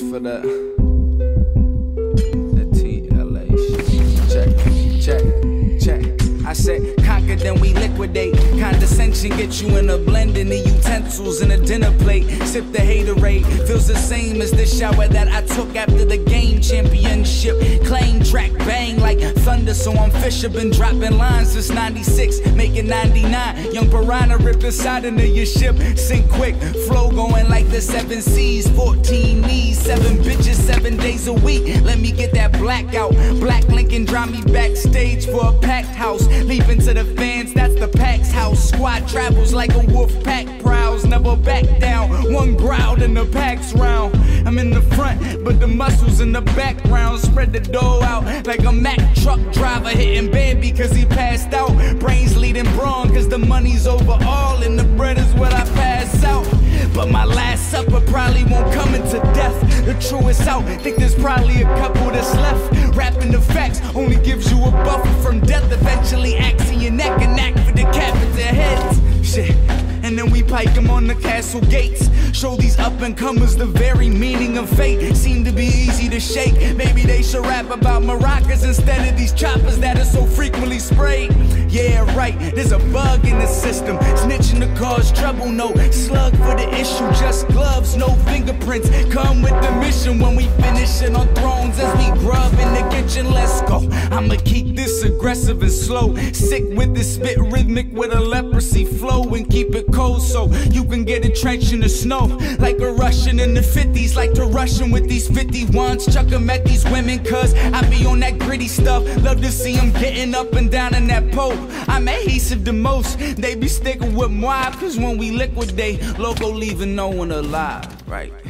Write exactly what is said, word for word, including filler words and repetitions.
for that. That T L A shit. Check, check, check. I said, conquer, then we liquidate. Condescension get you in a blend in the utensils in a dinner plate. Sip the haterade, feels the same as the shower that I took after the game championship. Claim track bang like thunder, so I'm Fisher. Been dropping lines since ninety-six, making ninety-nine. Young piranha rip the side into your ship. Sink quick, flow going like the seven seas. fourteen knees, seven bitches, seven days a week. Let me get that blackout. Black Lincoln drive me backstage for a packed house. Leap into the fans, that's the Pack's house. Squad travels like a wolf pack, prowls, never back down. One growl and the pack's round. I'm in the front, but the muscles in the background. Spread the dough out like a Mack truck driver hitting Bambi cause he passed out. Brains leading brawn cause the money's over all and the bread is what I pass out. But my last supper probably won't come into death. The truest out, think there's probably a couple that's left. Rapping the facts only gives you a buffer from death. Eventually axing your neck and act for the capital heads. Shit. And then we pike them on the castle gates. Show these up and comers the very meaning of fate. Seem to be easy to shake. Maybe they should rap about maracas instead of these choppers that are so frequently sprayed. Yeah, right, there's a bug in the system. Snitching to cause trouble, no slug for the issue. Just gloves, no fingerprints. Come with the mission when we finishing on thrones as we grub in the kitchen. Let's go. I'ma keep this aggressive and slow. Sick with this spit rhythmic with a leprosy flow and keep it cold so you can get entrenched in the snow. Like a Russian in the fifties, like to Russian with these fifty-ones. Chuck 'em at these women cause I be on that gritty stuff. Love to see 'em getting up and down in that pole. I'm adhesive the most, they be sticking with moi cause when we liquidate, loco leaving no one alive, right?